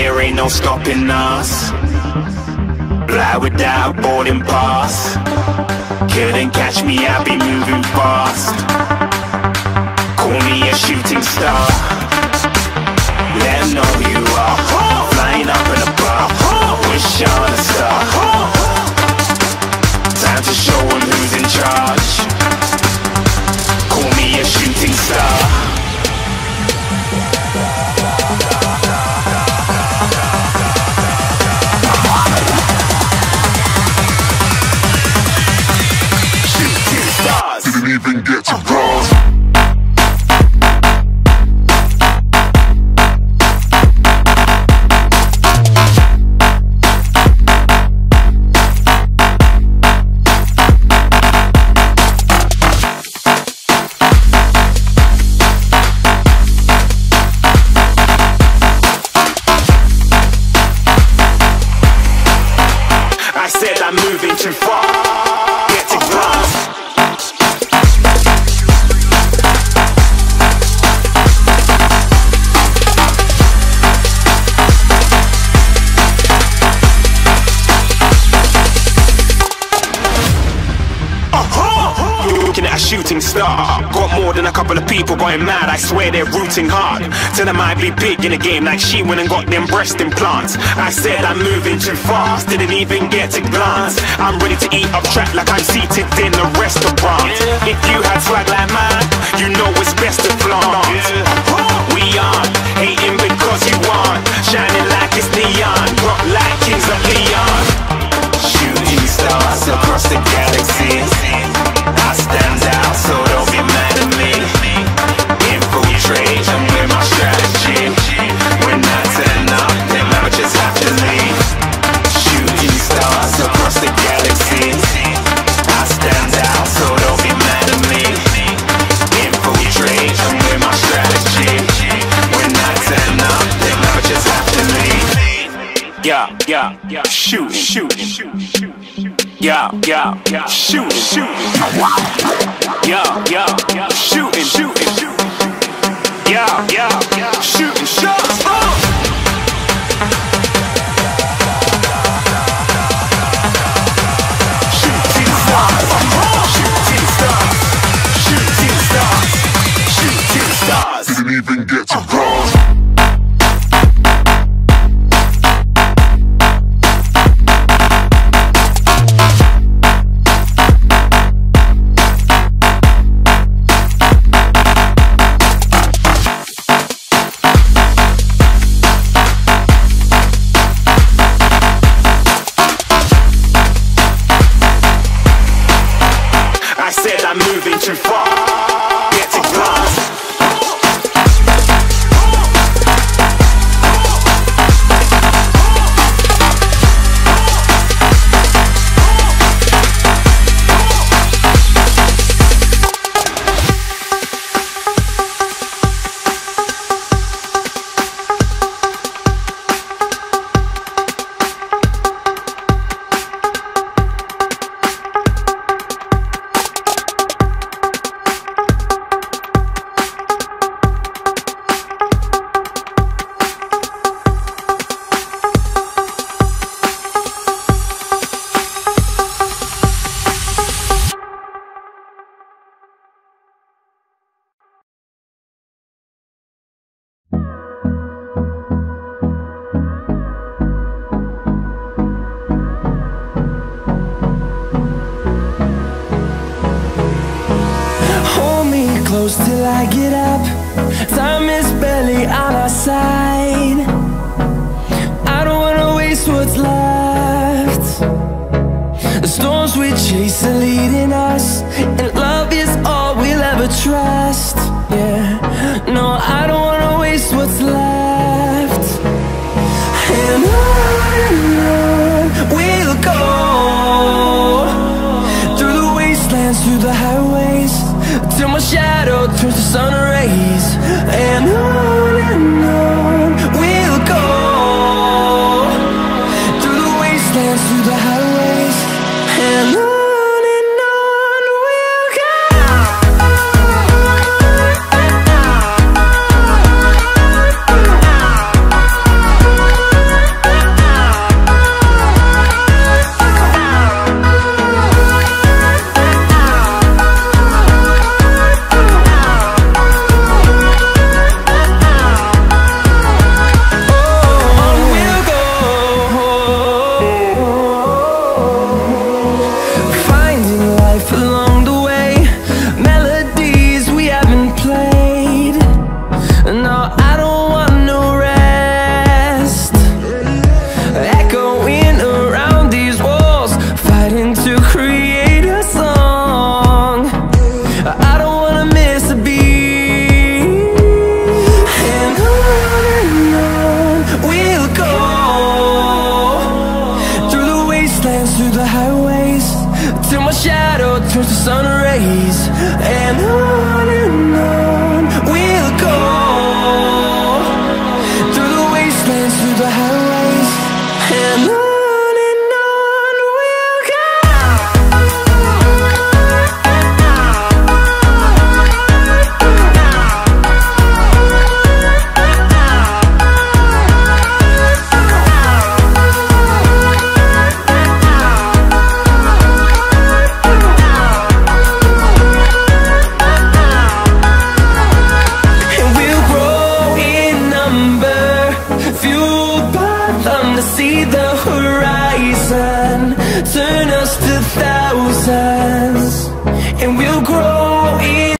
there ain't no stopping us. Fly without boarding pass. Couldn't catch me, I'll be moving fast. Call me a shooting star. Let 'em know who you are. Flying up in a bar. Wish on a star. Time to show 'em who's in charge. Call me a shooting star. Didn't even get to bronze. I said I'm moving too far. Get to glass. Looking at a shooting star. Got more than a couple of people going mad, I swear they're rooting hard. Tell them I'd be big in the game like she went and got them breast implants. I said I'm moving too fast, didn't even get to glance. I'm ready to eat up track like I'm seated in a restaurant. If you had swag like mine, you know it's best to flaunt. We aren't hating because you aren't shining like it's neon, rock like kings of Leon. Shooting stars across the galaxy. I stand out, so don't be mad at me. Infiltrate, I'm with my strategy. When I turn up, them amateurs have to leave. Shooting stars across the galaxy. I stand out, so don't be mad at me. Infiltrate, I'm with my strategy. When I turn up, them amateurs have to leave. Yeah, shooting. Yeah, shooting. Yeah, shooting. Yeah, shooting shots. Shooting stars. Didn't even get to bronze. I said I'm moving too far. Get to glass. Close till I get up. Time is barely on our side. I don't wanna waste what's left. The storms we chase are leading us, and love is all we'll ever trust. Yeah, no, I don't wanna waste what's left. And on we'll go, through the wastelands, through the highways, till my shadow turns to sun rays. And on we'll go, through the wastelands, through the highways. And on we'll go. see the horizon turn us to thousands, and we'll grow